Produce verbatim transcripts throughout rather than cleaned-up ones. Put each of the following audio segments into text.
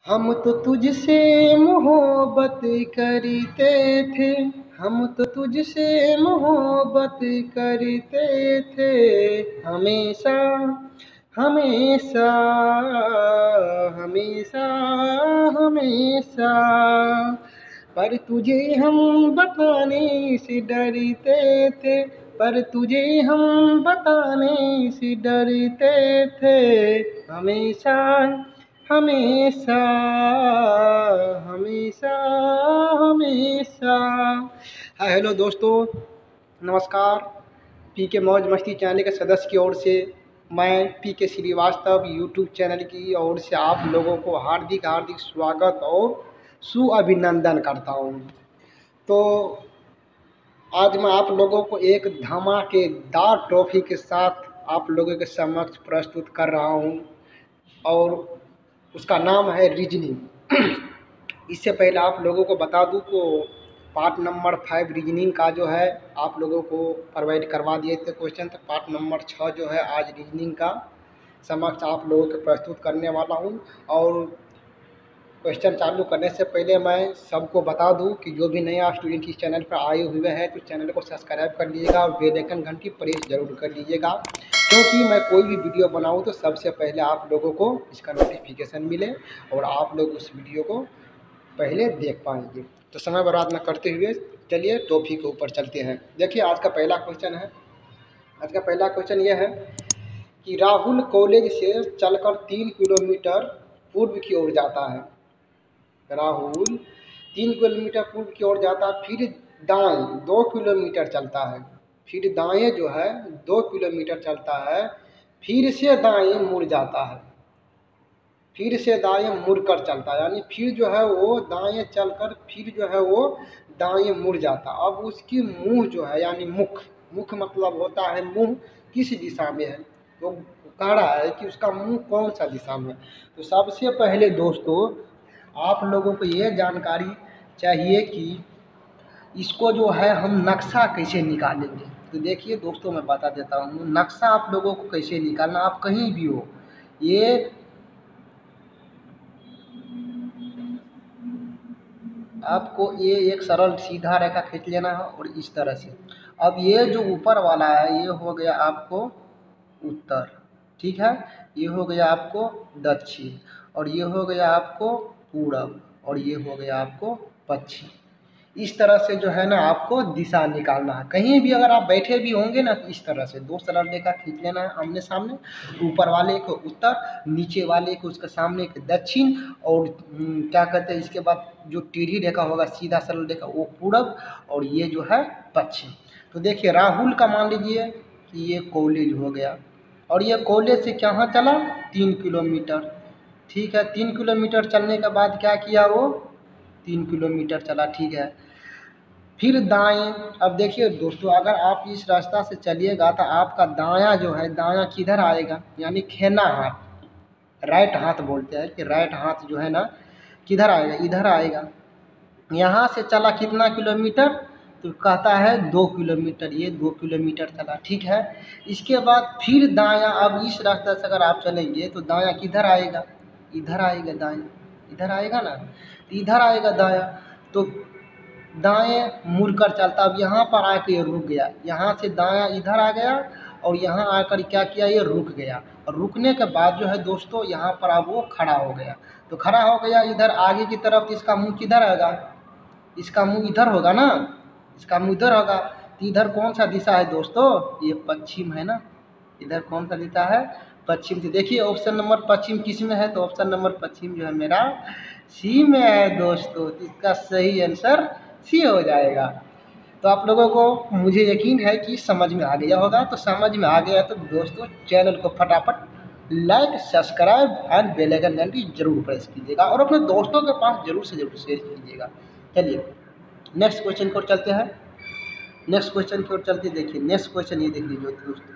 हम तो तुझसे मोहब्बत करते थे, हम तो तुझसे मोहब्बत करते थे, हमेशा हमेशा हमेशा हमेशा। पर तुझे हम बताने से डरते थे, पर तुझे हम बताने से डरते थे, हमेशा हमेशा हमेशा हमेशा। हाँ, हेलो दोस्तों, नमस्कार। पी के मौज मस्ती चैनल के सदस्य की ओर से मैं पी के श्रीवास्तव यूट्यूब चैनल की ओर से आप लोगों को हार्दिक हार्दिक स्वागत और सुअभिनंदन करता हूँ। तो आज मैं आप लोगों को एक धमाकेदार ट्रॉफी के साथ आप लोगों के समक्ष प्रस्तुत कर रहा हूँ और उसका नाम है रीजनिंग। इससे पहले आप लोगों को बता दूं को पार्ट नंबर फाइव रीजनिंग का जो है आप लोगों को प्रोवाइड करवा दिए थे क्वेश्चन। तो पार्ट नंबर छः जो है आज रीजनिंग का समक्ष आप लोगों को प्रस्तुत करने वाला हूं। और क्वेश्चन चालू करने से पहले मैं सबको बता दूं कि जो भी नया स्टूडेंट इस चैनल पर आए हुए हैं तो चैनल को सब्सक्राइब कर लीजिएगा और बेल आइकन घंटी प्रेस जरूर कर लीजिएगा, क्योंकि मैं कोई भी वीडियो बनाऊं तो सबसे पहले आप लोगों को इसका नोटिफिकेशन मिले और आप लोग उस वीडियो को पहले देख पाएंगे। तो समय बर्बाद न करते हुए चलिए टॉपिक के ऊपर चलते हैं। देखिए आज का पहला क्वेश्चन है आज का पहला क्वेश्चन यह है कि राहुल कॉलेज से चलकर तीन किलोमीटर पूर्व की ओर जाता है। राहुल तीन किलोमीटर पूर्व की ओर जाता है, फिर दाएं दो किलोमीटर चलता है, फिर दाएं जो है दो किलोमीटर चलता है, फिर से दाएं मुड़ जाता है, फिर से दाएं मुड़कर चलता है, यानी फिर जो है वो दाएं चलकर फिर जो है वो दाएं मुड़ जाता। अब उसकी मुंह जो है यानी मुख मुख मतलब होता है मुंह किस दिशा में है, तो कह रहा है कि उसका मुंह कौन सा दिशा में है। तो सबसे पहले दोस्तों आप लोगों को ये जानकारी चाहिए कि इसको जो है हम नक्शा कैसे निकालेंगे। तो देखिए दोस्तों मैं बता देता हूँ नक्शा आप लोगों को कैसे निकालना। आप कहीं भी हो, ये आपको ये एक सरल सीधा रेखा खींच लेना है और इस तरह से। अब ये जो ऊपर वाला है ये हो गया आपको उत्तर, ठीक है, ये हो गया आपको दक्षिण, और ये हो गया आपको पूरब, और ये हो गया आपको पश्चिम। इस तरह से जो है ना आपको दिशा निकालना है। कहीं भी अगर आप बैठे भी होंगे ना तो इस तरह से दो सरल रेखा खींच लेना है आमने सामने, ऊपर वाले को उत्तर, नीचे वाले को उसके सामने के दक्षिण, और क्या कहते हैं इसके बाद जो टेढ़ी रेखा होगा सीधा सरल रेखा वो पूरब, और ये जो है पश्चिम। तो देखिए राहुल का मान लीजिए कि ये कॉलेज हो गया, और ये कॉलेज से कहाँ चला तीन किलोमीटर, ठीक है। तीन किलोमीटर चलने के बाद क्या किया वो तीन किलोमीटर चला, ठीक है। फिर दाएं, अब देखिए दोस्तों अगर आप इस रास्ता से चलिएगा तो आपका दायां जो है दायां किधर आएगा, यानी खेना हाथ, राइट हाथ बोलते हैं कि राइट हाथ जो है ना किधर आएगा, इधर आएगा। यहाँ से चला कितना किलोमीटर, तो कहता है दो किलोमीटर, ये दो किलोमीटर चला, ठीक है। इसके बाद फिर दायां, अब इस रास्ते से अगर आप चलेंगे तो दायां किधर आएगा, इधर आएगा, दायां इधर आएगा ना, तो इधर आएगा दायां, तो दाएं मुड़कर चलता। अब यहाँ पर आकर ये रुक गया, यहाँ से दायां इधर आ गया और यहाँ आकर क्या किया ये रुक गया, और रुकने के बाद जो है दोस्तों यहाँ पर अब वो खड़ा हो गया। तो खड़ा हो गया इधर आगे की तरफ, तो इसका मुंह किधर आएगा, इसका मुंह इधर होगा ना, इसका मुंह इधर होगा। तो इधर कौन सा दिशा है दोस्तों, ये पश्चिम है ना, इधर कौन सा दिशा है पश्चिम। से देखिए ऑप्शन नंबर पश्चिम किस में है, तो ऑप्शन नंबर पश्चिम जो है मेरा सी में है दोस्तों। तो इसका सही आंसर सी हो जाएगा। तो आप लोगों को मुझे यकीन है कि समझ में आ गया होगा। तो समझ में आ गया तो दोस्तों चैनल को फटाफट like subscribe and bell icon घंटी जरूर प्रेस कीजिएगा और अपने दोस्तों के पास जरूर से जरूर शेयर कीजिएगा। चलिए नेक्स्ट क्वेश्चन की ओर चलते हैं। नेक्स्ट क्वेश्चन की ओर चलते देखिए नेक्स्ट क्वेश्चन ये देख लीजिए दोस्तों।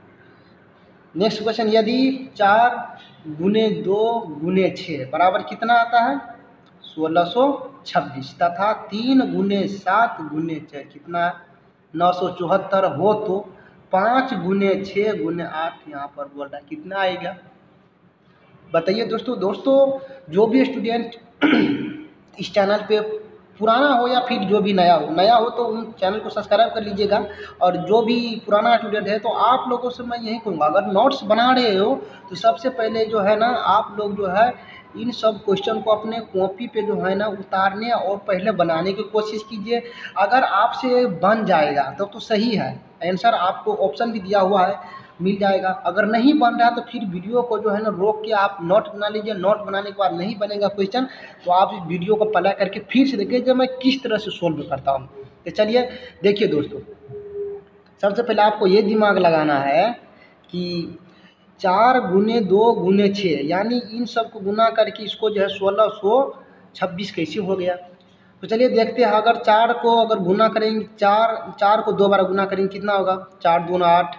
नेक्स्ट क्वेश्चन, यदि चार गुने दो गुने छः बराबर कितना आता है सोलह सौ छब्बीस, तथा तीन गुने सात गुने छः कितना नौ सौ चौहत्तर हो, तो पाँच गुने छः गुने आठ यहाँ पर बोल रहा है कितना आएगा। बताइए दोस्तों। दोस्तों जो भी स्टूडेंट इस चैनल पे पुराना हो या फिर जो भी नया हो नया हो तो उन चैनल को सब्सक्राइब कर लीजिएगा। और जो भी पुराना स्टूडेंट है तो आप लोगों से मैं यही कहूँगा, अगर नोट्स बना रहे हो तो सबसे पहले जो है ना आप लोग जो है इन सब क्वेश्चन को अपने कॉपी पे जो है ना उतारने और पहले बनाने की कोशिश कीजिए। अगर आपसे बन जाएगा तब तो, तो सही है, आंसर आपको ऑप्शन भी दिया हुआ है मिल जाएगा। अगर नहीं बन रहा तो फिर वीडियो को जो है ना रोक के आप नोट बना लीजिए। नोट बनाने के बाद नहीं बनेगा क्वेश्चन तो आप इस वीडियो को प्ले करके फिर से देखिए जब मैं किस तरह से सोल्व करता हूँ। तो चलिए देखिए दोस्तों, सबसे पहले आपको ये दिमाग लगाना है कि चार गुने दो गुने छः यानी इन सब को गुना करके इसको जो है सोलह सौ छब्बीस कैसे हो गया। तो चलिए देखते हैं, अगर चार को अगर गुना करेंगे, चार चार को दो बार गुना करेंगे कितना होगा, चार दूना आठ।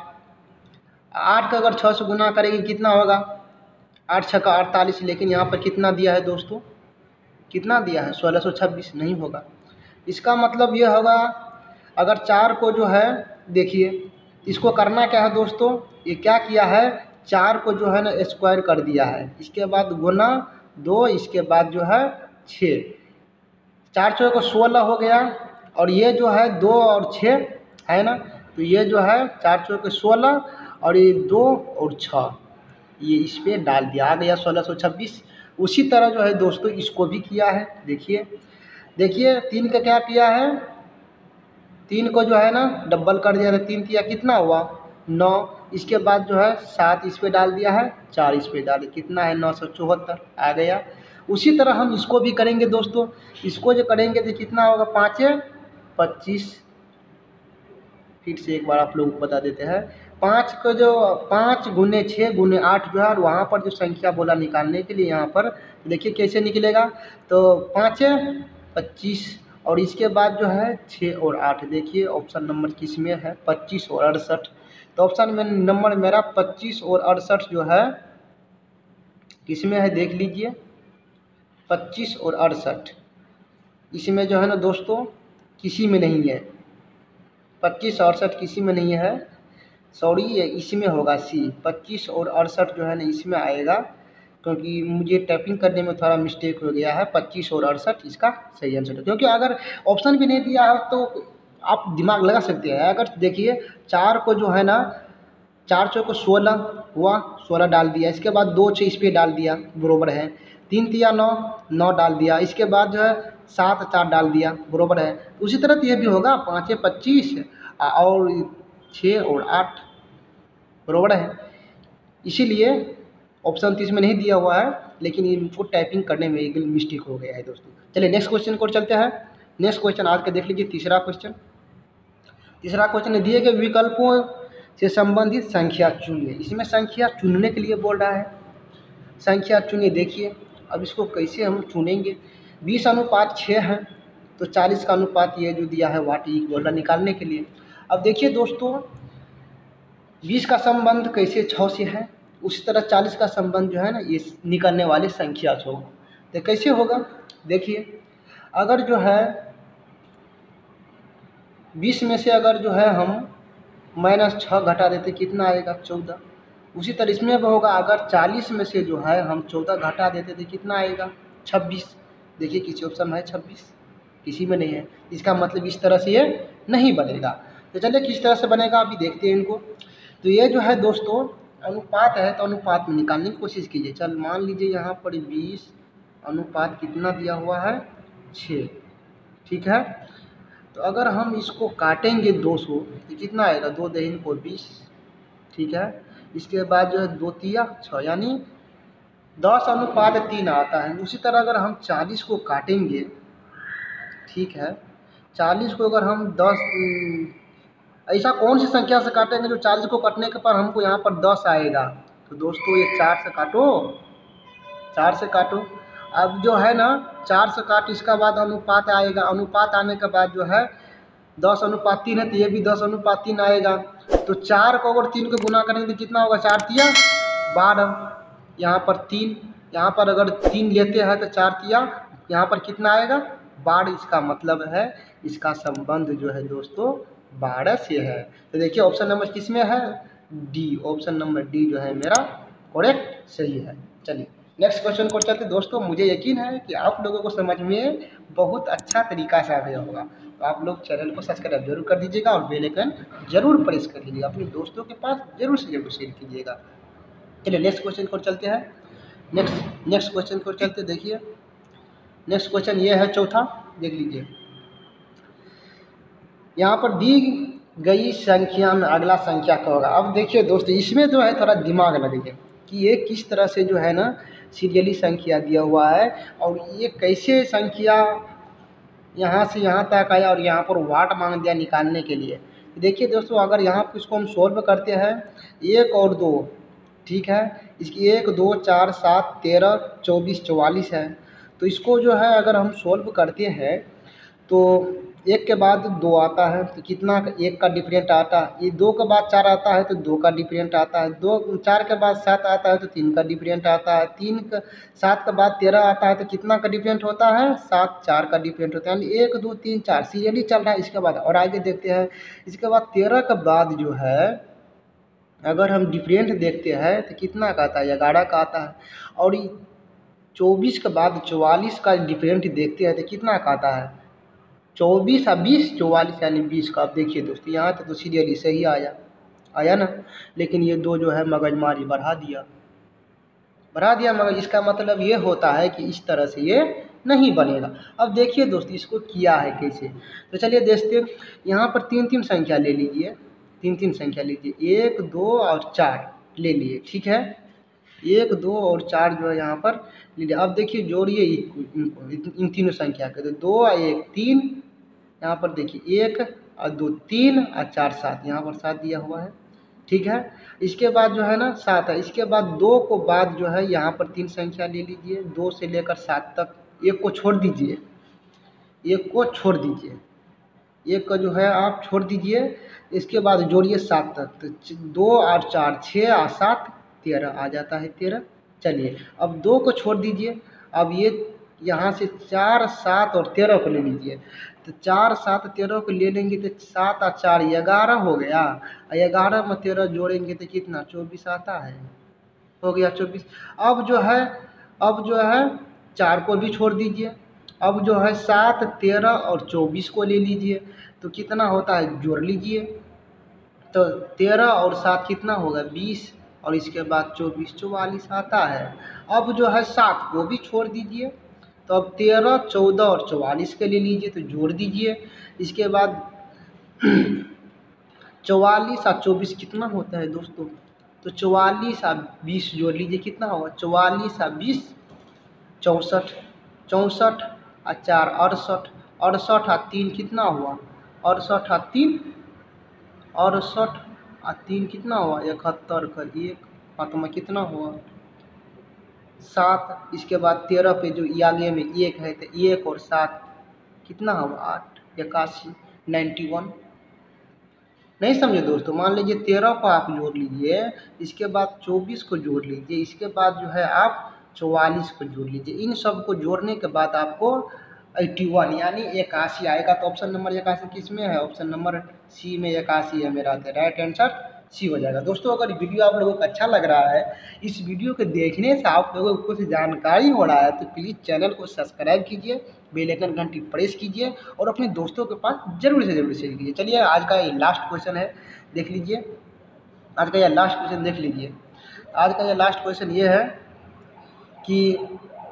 आठ का अगर छः से गुना करेंगे कितना होगा, आठ छः का अड़तालीस। लेकिन यहाँ पर कितना दिया है दोस्तों, कितना दिया है, सोलह सौ छब्बीस नहीं होगा। इसका मतलब ये होगा अगर चार को जो है देखिए इसको करना क्या है दोस्तों, ये क्या किया है, चार को जो है ना स्क्वायर कर दिया है, इसके बाद गुना दो, इसके बाद जो है छः, चार चौके को सोलह हो गया। और ये जो है दो और छः है ना, तो ये जो है चार चौके सोलह और ये दो और छः, ये इस पर डाल दिया, आ गया सोलह सौ छब्बीस। उसी तरह जो है दोस्तों इसको भी किया है। देखिए देखिए तीन का क्या किया है, तीन को जो है ना डबल कर दिया था, तीन किया कितना हुआ नौ, इसके बाद जो है सात इस पे डाल दिया है, चार इस पे डाल, कितना है नौ सौ चौहत्तर आ गया। उसी तरह हम इसको भी करेंगे दोस्तों, इसको जो करेंगे तो कितना होगा, पाँच पच्चीस। फिर से एक बार आप लोगों को बता देते हैं, पाँच को जो पाँच गुने छः गुने आठ जो है, और वहाँ पर जो संख्या बोला निकालने के लिए यहाँ पर देखिए कैसे निकलेगा, तो पाँच पच्चीस और इसके बाद जो है छः और आठ। देखिए ऑप्शन नंबर किस में है, पच्चीस और अड़सठ। तो ऑप्शन में नंबर मेरा पच्चीस और अड़सठ जो है किस में है, देख लीजिए पच्चीस और अड़सठ, इसमें जो है ना दोस्तों किसी में नहीं है, पच्चीस अड़सठ किसी में नहीं है, सॉरी ये इसमें होगा सी, पच्चीस और अड़सठ जो है ना इसमें आएगा, क्योंकि मुझे टाइपिंग करने में थोड़ा मिस्टेक हो गया है। पच्चीस और अड़सठ इसका सही आंसर है, क्योंकि अगर ऑप्शन भी नहीं दिया है तो आप दिमाग लगा सकते हैं। अगर देखिए चार को जो है ना, चार चौ को सोलह हुआ, सोलह डाल दिया, इसके बाद दो छः इस पर डाल दिया बरोबर है, तीन तिया नौ, नौ डाल दिया, इसके बाद जो है सात चार डाल दिया बरोबर है। उसी तरह ये भी होगा, पाँच पच्चीस और छः और आठ बरोबर है। इसीलिए ऑप्शन तीस में नहीं दिया हुआ है, लेकिन इनको टाइपिंग करने में एक मिस्टेक हो गया है दोस्तों। चलिए नेक्स्ट क्वेश्चन को चलते हैं। नेक्स्ट क्वेश्चन आज का देख लीजिए, तीसरा क्वेश्चन। तीसरा क्वेश्चन दिए गए विकल्पों से संबंधित संख्या चुनिए। इसमें संख्या चुनने के लिए बोल रहा है, संख्या चुनिए। देखिए अब इसको कैसे हम चुनेंगे, बीस अनुपात छः है तो चालीस का अनुपात ये जो दिया है वाट इक्वल निकालने के लिए। अब देखिए दोस्तों बीस का संबंध कैसे छः से है, उसी तरह चालीस का संबंध जो है ना ये निकलने वाले संख्या से होगा। तो कैसे होगा, देखिए अगर जो है बीस में से अगर जो है हम माइनस छः घटा देते कितना आएगा, चौदह। उसी तरह इसमें भी होगा, अगर चालीस में से जो है हम चौदह घटा देते तो कितना आएगा, छब्बीस। देखिए किसी ऑप्शन में है छब्बीस, किसी में नहीं है, इसका मतलब इस तरह से ये नहीं बनेगा। तो चलिए किस तरह से बनेगा अभी देखते हैं इनको। तो ये जो है दोस्तों अनुपात है, तो अनुपात में निकालने की कोशिश कीजिए। चल मान लीजिए यहाँ पर बीस अनुपात कितना दिया हुआ है, छः, ठीक है। तो अगर हम इसको काटेंगे दो सौ तो कितना आएगा, दो दहीन को बीस, ठीक है। इसके बाद जो है दो तिया छः, यानी दस अनुपात तीन आता है। उसी तरह अगर हम चालीस को काटेंगे, ठीक है, चालीस को अगर हम दस, ऐसा कौन सी संख्या से काटेंगे जो चालीस को काटने के पर हमको यहाँ पर दस आएगा। तो दोस्तों ये चार से काटो, चार से काटो। अब जो है ना चार से काट, इसका बाद अनुपात आएगा, अनुपात आने के बाद जो है दस अनुपात तीन है तो ये भी दस अनुपात तीन आएगा। तो चार को अगर तीन को गुना करेंगे तो कितना होगा, चार तिया बारह, यहाँ पर तीन, यहाँ पर अगर तीन लेते हैं तो चार तिया यहाँ पर कितना आएगा, बारह। इसका मतलब है इसका संबंध जो है दोस्तों बारह से है। तो देखिए ऑप्शन नंबर किस में है, डी, ऑप्शन नंबर डी जो है मेरा करेक्ट सही है। चलिए नेक्स्ट क्वेश्चन को चलते दोस्तों, मुझे यकीन है कि आप लोगों को समझ में बहुत अच्छा तरीका से आ गया होगा। तो आप लोग चैनल को सब्सक्राइब जरूर कर दीजिएगा और बेल आइकन जरूर प्रेस कर लीजिएगा, अपने दोस्तों के पास जरूर से जरूर शेयर कीजिएगा। चलिए नेक्स्ट क्वेश्चन को चलते हैं। नेक्स्ट नेक्स्ट क्वेश्चन को चलते देखिए, नेक्स्ट क्वेश्चन ये है चौथा, देख लीजिए। यहाँ पर दी गई संख्या में अगला संख्या क्या होगा। अब देखिए दोस्तों, इसमें जो है थोड़ा दिमाग लगाइए कि ये किस तरह से जो है ना सीरियली संख्या दिया हुआ है और ये कैसे संख्या यहाँ से यहाँ तक आया और यहाँ पर वाट मांग दिया निकालने के लिए। देखिए दोस्तों, अगर यहाँ पर इसको हम सोल्व करते हैं, एक और दो, ठीक है, इसकी एक दो चार सात तेरह चौबीस चौवालीस है। तो इसको जो है अगर हम सोल्व करते हैं तो एक के बाद दो आता है तो कितना, एक का डिफरेंट आता है। ये दो के बाद चार आता है तो दो का डिफरेंट आता है। दो चार के बाद सात आता है तो तीन का डिफरेंट आता है। तीन का सात के बाद तेरह आता है तो कितना का डिफरेंट होता है, सात चार का डिफरेंट होता है। यानी एक दो तीन चार सीरियली चल रहा है। इसके बाद और आगे देखते हैं, इसके बाद तेरह के बाद जो है अगर हम डिफरेंट देखते हैं तो कितना का आता है, ग्यारह का आता है। और चौबीस के बाद चौवालीस का डिफरेंट देखते हैं तो कितना का आता है, चौबीस और बीस चौवालीस यानी बीस का। आप देखिए दोस्तों, यहाँ तक तो सीरियली सही आया आया ना, लेकिन ये दो जो है मगजमारी बढ़ा दिया बढ़ा दिया मगर इसका मतलब ये होता है कि इस तरह से ये नहीं बनेगा। अब देखिए दोस्तों, इसको किया है कैसे, तो चलिए देखते। यहाँ पर तीन तीन संख्या ले लीजिए, तीन तीन संख्या लीजिए, एक दो और चार ले लिए, ठीक है। एक दो और चार जो है यहाँ पर ले लिया। अब देखिए जोड़िए इन तीनों संख्या के, तो दो एक तीन, यहाँ पर देखिए एक और दो तीन और चार सात, यहाँ पर सात दिया हुआ है, ठीक है। इसके बाद जो है ना सात है। इसके बाद दो को बाद जो है यहाँ पर तीन संख्या ले लीजिए, दो से लेकर सात तक। एक को छोड़ दीजिए, एक को छोड़ दीजिए, एक का जो है आप छोड़ दीजिए। इसके बाद जोड़िए सात तक, तो दो और चार छः और सात तेरह आ जाता है, तेरह। चलिए अब दो को छोड़ दीजिए। अब ये यहाँ से चार सात और तेरह को ले लीजिए, तो चार सात तेरह को ले लेंगे तो सात और चार ग्यारह हो गया, और ग्यारह में तेरह जोड़ेंगे तो कितना, चौबीस आता है, हो गया चौबीस। अब जो है अब जो है चार को भी छोड़ दीजिए। अब जो है सात तेरह और चौबीस को ले लीजिए, तो कितना होता है, जोड़ लीजिए। तो तेरह और सात कितना होगा, बीस, और इसके बाद चौबीस चौवालीस आता है। अब जो है सात को भी छोड़ दीजिए, तो अब तेरह चौदह और चौवालीस के ले लीजिए, तो जोड़ दीजिए। इसके बाद चौवालीस और चौबीस कितना होता है दोस्तों, तो चौवालीस और बीस जोड़ लीजिए, कितना होगा, चौवालीस और बीस चौंसठ, चौंसठ और चार अड़सठ, अड़सठ और तीन कितना हुआ, अड़सठ और तीन अड़सठ और तीन कितना हुआ, इकहत्तर का एक हाथ में कितना हुआ, सात। इसके बाद तेरह पे जो आगे में एक है तो एक और सात कितना हुआ, आठ, इक्यासी, नाइन्टी वन। नहीं समझे दोस्तों, मान लीजिए तेरह को आप जोड़ लीजिए, इसके बाद चौबीस को जोड़ लीजिए, इसके बाद जो है आप चौवालीस को जोड़ लीजिए। इन सब को जोड़ने के बाद आपको इक्यासी यानी इक्यासी आएगा। तो ऑप्शन नंबर इक्यासी किस में है, ऑप्शन नंबर सी में इक्यासी है मेरा, तो राइट आंसर सी हो जाएगा। दोस्तों अगर वीडियो आप लोगों को अच्छा लग रहा है, इस वीडियो को देखने से आप लोगों को कुछ जानकारी हो रहा है, तो प्लीज़ चैनल को सब्सक्राइब कीजिए, बेल आइकन घंटी प्रेस कीजिए और अपने दोस्तों के पास जरूर से जरूर शेयर कीजिए। चलिए आज का ये लास्ट क्वेश्चन है, देख लीजिए। आज का ये लास्ट क्वेश्चन देख लीजिए। आज का ये लास्ट क्वेश्चन ये है कि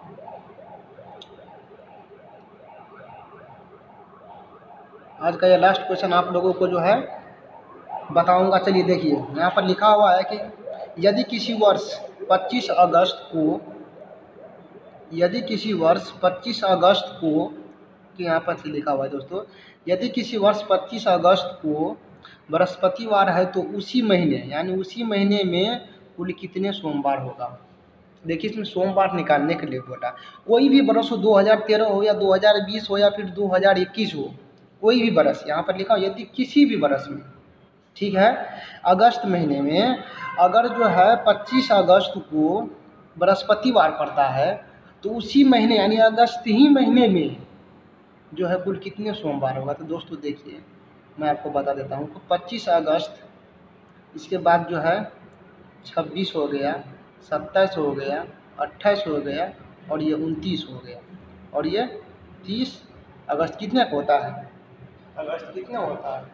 आज का ये लास्ट क्वेश्चन आप लोगों को जो है बताऊंगा। चलिए देखिए, यहाँ पर लिखा हुआ है कि यदि किसी वर्ष पच्चीस अगस्त को यदि किसी वर्ष पच्चीस अगस्त को कि यहाँ पर से लिखा हुआ है दोस्तों, यदि किसी वर्ष पच्चीस अगस्त को बृहस्पतिवार है तो उसी महीने यानी उसी महीने में कुल कितने सोमवार होगा। देखिए इसमें सोमवार निकालने के लिए बोला, कोई भी बरस हो, दो हज़ार तेरह हो या दो हज़ार बीस हो या फिर दो हज़ार इक्कीस हो, कोई भी बरस, यहाँ पर लिखा हो यदि किसी भी बरस में, ठीक है, अगस्त महीने में अगर जो है पच्चीस अगस्त को बृहस्पतिवार पड़ता है तो उसी महीने यानी अगस्त ही महीने में जो है कुल कितने सोमवार होगा। तो दोस्तों देखिए मैं आपको बता देता हूँ, तो पच्चीस अगस्त, इसके बाद जो है छब्बीस हो गया, सत्ताईस हो गया, अट्ठाईस हो गया और ये उनतीस हो गया और ये तीस अगस्त कितने को होता है? अगस्त कितने होता है?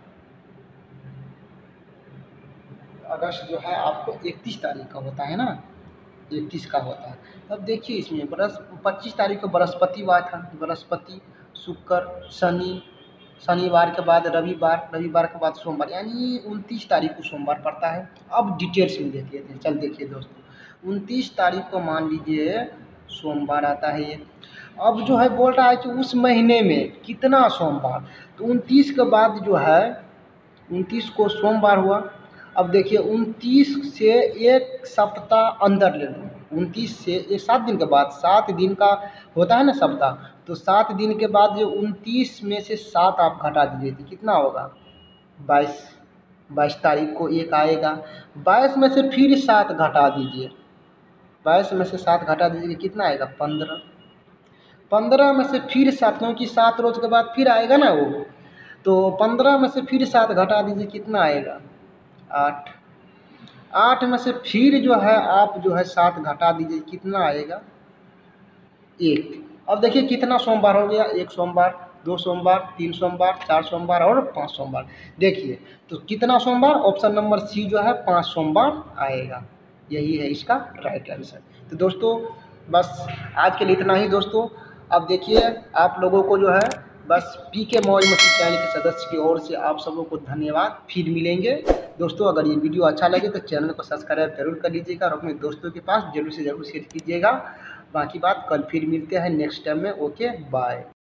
अगस्त जो है आपको इकतीस तारीख का होता है ना, इकतीस का होता है। अब देखिए इसमें बरस पच्चीस तारीख को बृहस्पतिवार था, बृहस्पति, शुक्र, शनि, शनिवार के बाद रविवार, रविवार के बाद सोमवार, यानी उनतीस तारीख को सोमवार पड़ता है। अब डिटेल्स में देख लेते हैं। चल देखिए दोस्तों, उनतीस तारीख को मान लीजिए सोमवार आता है ये। अब जो है बोल रहा है कि उस महीने में कितना सोमवार, तो उनतीस के बाद जो है उनतीस को सोमवार हुआ। अब देखिए उनतीस से एक सप्ताह अंदर ले लो, उनतीस से एक सात दिन के बाद, सात दिन का होता है ना सप्ताह, तो सात दिन के बाद जो उनतीस में से सात आप घटा दीजिए तो कितना होगा? बाईस। बाईस तारीख को एक आएगा, बाईस में से फिर सात घटा दीजिए, बाईस में से सात घटा दीजिए कितना आएगा? पंद्रह। पंद्रह में से फिर सात, क्योंकि सात रोज के बाद फिर आएगा ना वो, तो पंद्रह में से फिर सात घटा दीजिए कितना आएगा? आठ। आठ में से फिर जो है आप जो है सात घटा दीजिए कितना आएगा? एक। अब देखिए कितना सोमवार हो गया? एक सोमवार, दो सोमवार, तीन सोमवार, चार सोमवार और पांच सोमवार। देखिए तो कितना सोमवार? ऑप्शन नंबर सी जो है पांच सोमवार आएगा, यही है इसका राइट आंसर। तो दोस्तों बस आज के लिए इतना ही दोस्तों। अब देखिए आप लोगों को जो है बस पी के मौज मस्ती चैनल के सदस्य की ओर से आप सबों को धन्यवाद। फिर मिलेंगे दोस्तों। अगर ये वीडियो अच्छा लगे तो चैनल को सब्सक्राइब जरूर कर लीजिएगा और अपने दोस्तों के पास जरूर से जरूर शेयर कीजिएगा। बाकी बात कल फिर मिलते हैं नेक्स्ट टाइम में। Okay bye.